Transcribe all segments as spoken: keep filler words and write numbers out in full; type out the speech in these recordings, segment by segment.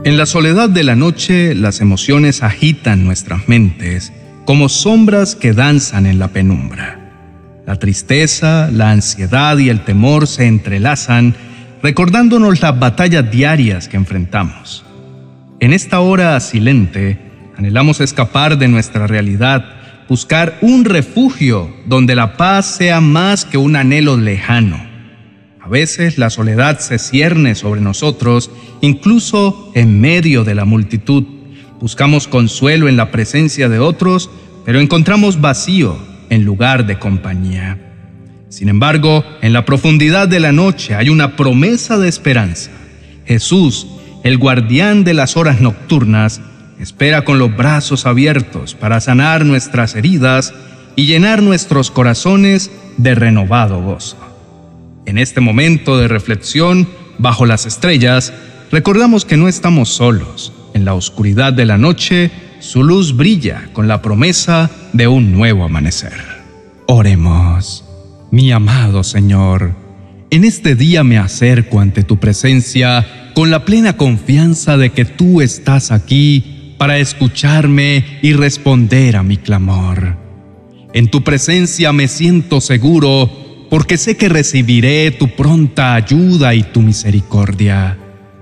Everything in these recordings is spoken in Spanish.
En la soledad de la noche, las emociones agitan nuestras mentes como sombras que danzan en la penumbra. La tristeza, la ansiedad y el temor se entrelazan, recordándonos las batallas diarias que enfrentamos. En esta hora silente, anhelamos escapar de nuestra realidad, buscar un refugio donde la paz sea más que un anhelo lejano. A veces la soledad se cierne sobre nosotros, incluso en medio de la multitud. Buscamos consuelo en la presencia de otros, pero encontramos vacío en lugar de compañía. Sin embargo, en la profundidad de la noche hay una promesa de esperanza. Jesús, el guardián de las horas nocturnas, espera con los brazos abiertos para sanar nuestras heridas y llenar nuestros corazones de renovado gozo. En este momento de reflexión, bajo las estrellas, recordamos que no estamos solos. En la oscuridad de la noche, su luz brilla con la promesa de un nuevo amanecer. Oremos. Mi amado Señor, en este día me acerco ante tu presencia con la plena confianza de que tú estás aquí para escucharme y responder a mi clamor. En tu presencia me siento seguro porque sé que recibiré tu pronta ayuda y tu misericordia.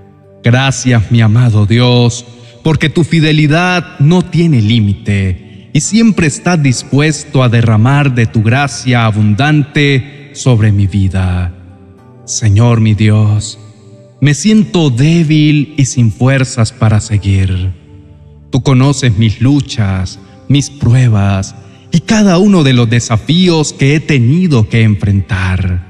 Gracias, mi amado Dios, porque tu fidelidad no tiene límite y siempre estás dispuesto a derramar de tu gracia abundante sobre mi vida. Señor mi Dios, me siento débil y sin fuerzas para seguir. Tú conoces mis luchas, mis pruebas y cada uno de los desafíos que he tenido que enfrentar.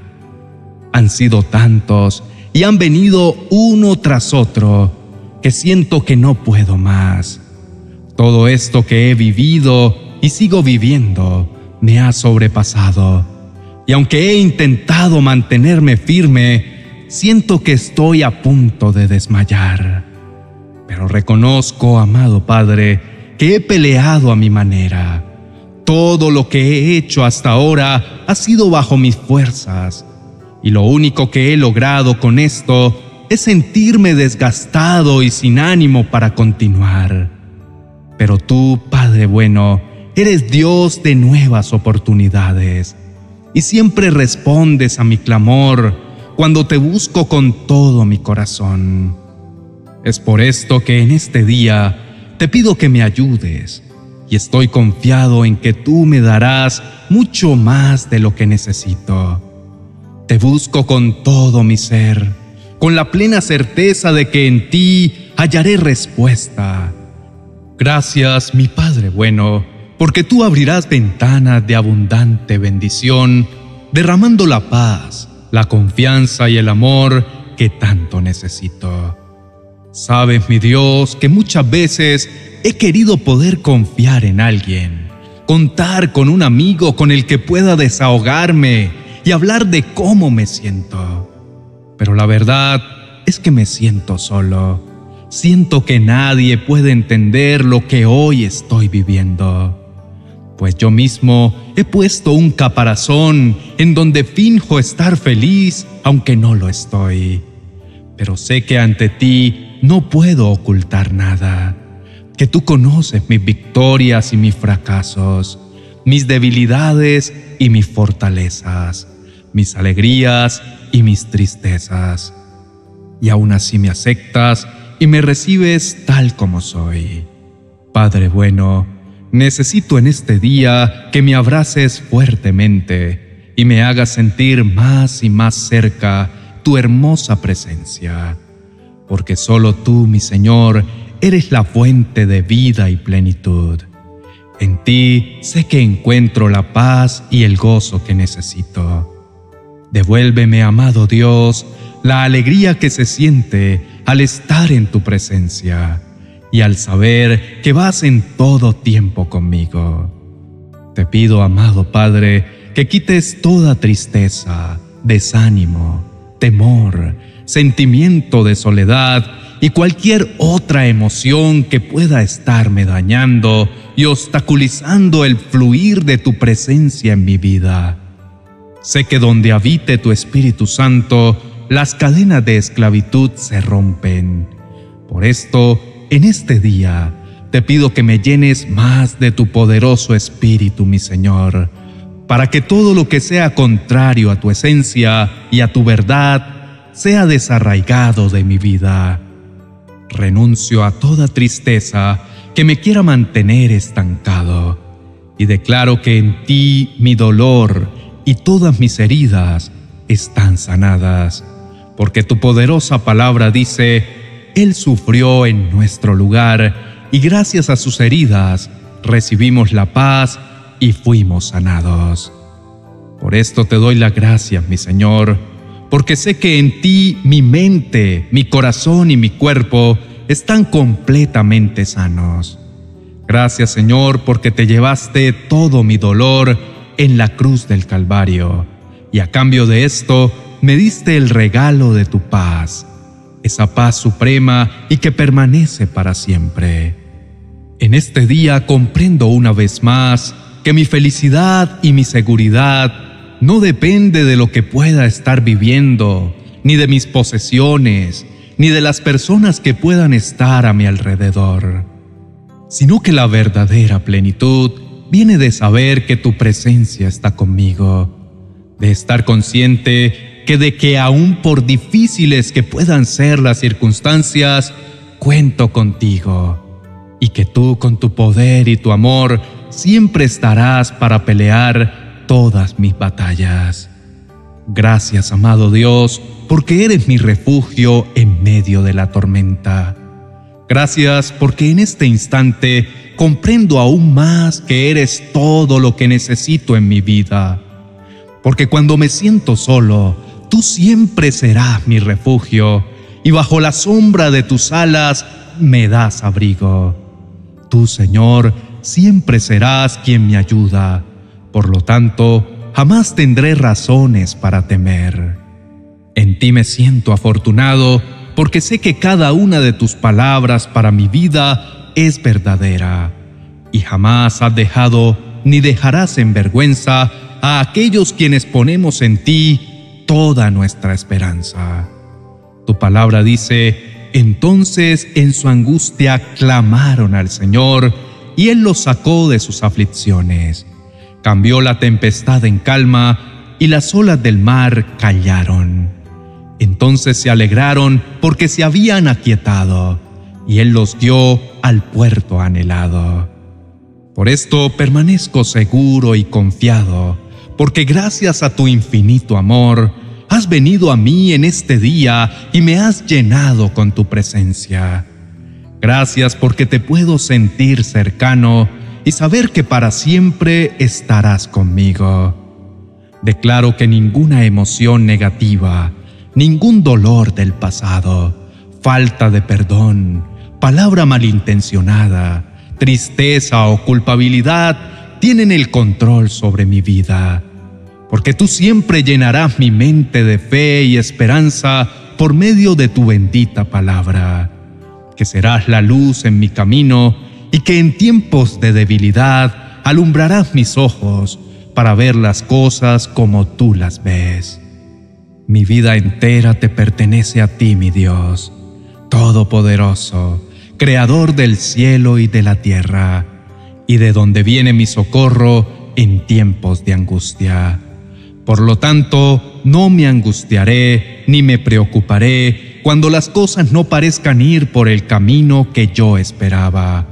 Han sido tantos y han venido uno tras otro que siento que no puedo más. Todo esto que he vivido y sigo viviendo me ha sobrepasado. Y aunque he intentado mantenerme firme, siento que estoy a punto de desmayar. Pero reconozco, amado Padre, que he peleado a mi manera. Todo lo que he hecho hasta ahora ha sido bajo mis fuerzas, y lo único que he logrado con esto es sentirme desgastado y sin ánimo para continuar. Pero tú, Padre bueno, eres Dios de nuevas oportunidades, y siempre respondes a mi clamor cuando te busco con todo mi corazón. Es por esto que en este día te pido que me ayudes, y estoy confiado en que tú me darás mucho más de lo que necesito. Te busco con todo mi ser, con la plena certeza de que en ti hallaré respuesta. Gracias, mi Padre bueno, porque tú abrirás ventanas de abundante bendición, derramando la paz, la confianza y el amor que tanto necesito. Sabes, mi Dios, que muchas veces he querido poder confiar en alguien, contar con un amigo con el que pueda desahogarme y hablar de cómo me siento. Pero la verdad es que me siento solo. Siento que nadie puede entender lo que hoy estoy viviendo. Pues yo mismo he puesto un caparazón en donde finjo estar feliz, aunque no lo estoy. Pero sé que ante ti no puedo ocultar nada. Que tú conoces mis victorias y mis fracasos, mis debilidades y mis fortalezas, mis alegrías y mis tristezas. Y aún así me aceptas y me recibes tal como soy. Padre bueno, necesito en este día que me abraces fuertemente y me hagas sentir más y más cerca tu hermosa presencia. Porque solo tú, mi Señor, eres la fuente de vida y plenitud. En ti sé que encuentro la paz y el gozo que necesito. Devuélveme, amado Dios, la alegría que se siente al estar en tu presencia y al saber que vas en todo tiempo conmigo. Te pido, amado Padre, que quites toda tristeza, desánimo, temor, sentimiento de soledad y cualquier otra emoción que pueda estarme dañando y obstaculizando el fluir de tu presencia en mi vida. Sé que donde habite tu Espíritu Santo, las cadenas de esclavitud se rompen, Por esto, en este día, te pido que me llenes más de tu poderoso Espíritu, mi Señor, para que todo lo que sea contrario a tu esencia y a tu verdad sea desarraigado de mi vida. Renuncio a toda tristeza que me quiera mantener estancado y declaro que en ti mi dolor y todas mis heridas están sanadas, porque tu poderosa palabra dice: Él sufrió en nuestro lugar y gracias a sus heridas recibimos la paz y fuimos sanados. Por esto te doy las gracias, mi Señor, porque sé que en ti mi mente, mi corazón y mi cuerpo están completamente sanos. Gracias, Señor, porque te llevaste todo mi dolor en la cruz del Calvario, y a cambio de esto me diste el regalo de tu paz, esa paz suprema y que permanece para siempre. En este día comprendo una vez más que mi felicidad y mi seguridad no depende de lo que pueda estar viviendo, ni de mis posesiones, ni de las personas que puedan estar a mi alrededor, sino que la verdadera plenitud viene de saber que tu presencia está conmigo, de estar consciente que de que aún por difíciles que puedan ser las circunstancias, cuento contigo, y que tú con tu poder y tu amor siempre estarás para pelear todas mis batallas. Gracias, amado Dios, porque eres mi refugio en medio de la tormenta. Gracias porque en este instante comprendo aún más que eres todo lo que necesito en mi vida. Porque cuando me siento solo, tú siempre serás mi refugio, y bajo la sombra de tus alas me das abrigo. Tú, Señor, siempre serás quien me ayuda. Por lo tanto, jamás tendré razones para temer. En ti me siento afortunado, porque sé que cada una de tus palabras para mi vida es verdadera, y jamás has dejado ni dejarás en vergüenza a aquellos quienes ponemos en ti toda nuestra esperanza. Tu palabra dice: entonces en su angustia clamaron al Señor, y Él los sacó de sus aflicciones. Cambió la tempestad en calma, y las olas del mar callaron. Entonces se alegraron porque se habían aquietado, y Él los guió al puerto anhelado. Por esto permanezco seguro y confiado, porque gracias a tu infinito amor, has venido a mí en este día y me has llenado con tu presencia. Gracias porque te puedo sentir cercano y saber que para siempre estarás conmigo. Declaro que ninguna emoción negativa, ningún dolor del pasado, falta de perdón, palabra malintencionada, tristeza o culpabilidad tienen el control sobre mi vida. Porque tú siempre llenarás mi mente de fe y esperanza por medio de tu bendita palabra, que serás la luz en mi camino y que en tiempos de debilidad alumbrarás mis ojos para ver las cosas como tú las ves. Mi vida entera te pertenece a ti, mi Dios, Todopoderoso, Creador del cielo y de la tierra, y de donde viene mi socorro en tiempos de angustia. Por lo tanto, no me angustiaré ni me preocuparé cuando las cosas no parezcan ir por el camino que yo esperaba.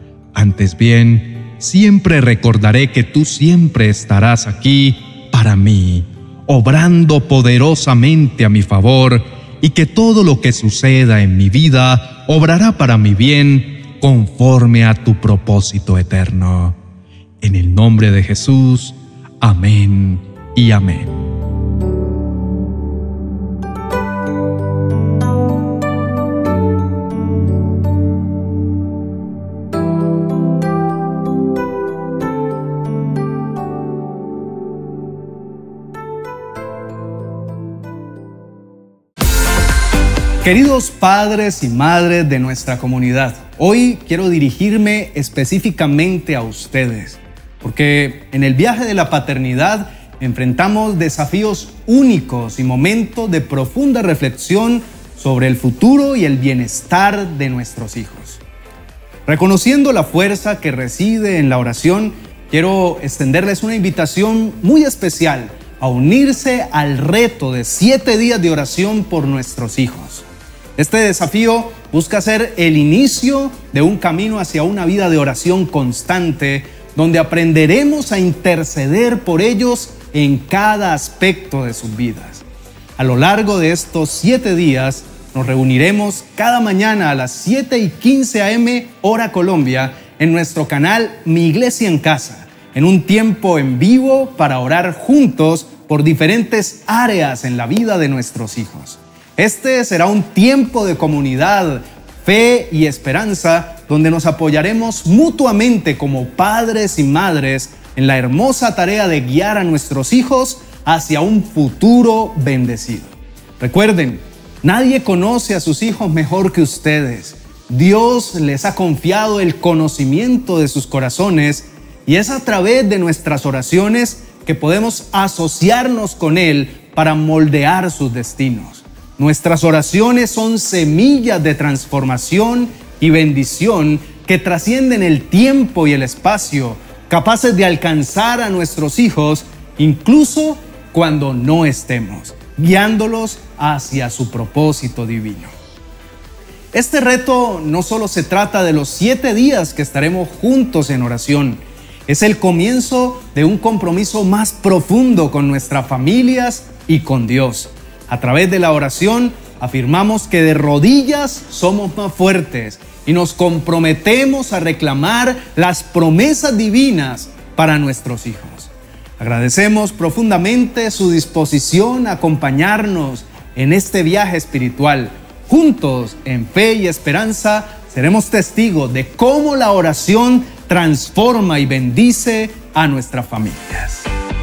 Antes bien, siempre recordaré que tú siempre estarás aquí para mí, obrando poderosamente a mi favor, y que todo lo que suceda en mi vida obrará para mi bien conforme a tu propósito eterno. En el nombre de Jesús, amén y amén. Queridos padres y madres de nuestra comunidad, hoy quiero dirigirme específicamente a ustedes, porque en el viaje de la paternidad enfrentamos desafíos únicos y momentos de profunda reflexión sobre el futuro y el bienestar de nuestros hijos. Reconociendo la fuerza que reside en la oración, quiero extenderles una invitación muy especial a unirse al reto de siete días de oración por nuestros hijos. Este desafío busca ser el inicio de un camino hacia una vida de oración constante, donde aprenderemos a interceder por ellos en cada aspecto de sus vidas. A lo largo de estos siete días, nos reuniremos cada mañana a las siete y quince a eme hora Colombia en nuestro canal Mi Iglesia en Casa, en un tiempo en vivo para orar juntos por diferentes áreas en la vida de nuestros hijos. Este será un tiempo de comunidad, fe y esperanza, donde nos apoyaremos mutuamente como padres y madres en la hermosa tarea de guiar a nuestros hijos hacia un futuro bendecido. Recuerden, nadie conoce a sus hijos mejor que ustedes. Dios les ha confiado el conocimiento de sus corazones y es a través de nuestras oraciones que podemos asociarnos con Él para moldear sus destinos. Nuestras oraciones son semillas de transformación y bendición que trascienden el tiempo y el espacio, capaces de alcanzar a nuestros hijos incluso cuando no estemos, guiándolos hacia su propósito divino. Este reto no solo se trata de los siete días que estaremos juntos en oración, es el comienzo de un compromiso más profundo con nuestras familias y con Dios. A través de la oración afirmamos que de rodillas somos más fuertes y nos comprometemos a reclamar las promesas divinas para nuestros hijos. Agradecemos profundamente su disposición a acompañarnos en este viaje espiritual. Juntos, en fe y esperanza, seremos testigos de cómo la oración transforma y bendice a nuestras familias.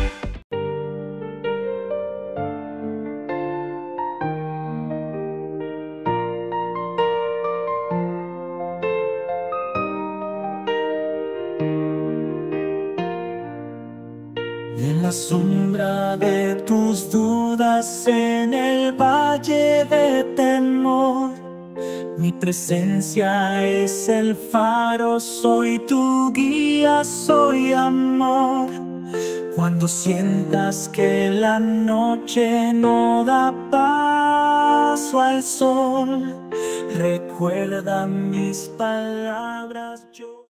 En la sombra de tus dudas, en el valle de temor, mi presencia es el faro, soy tu guía, soy amor. Cuando sientas que la noche no da paso al sol, recuerda mis palabras, yo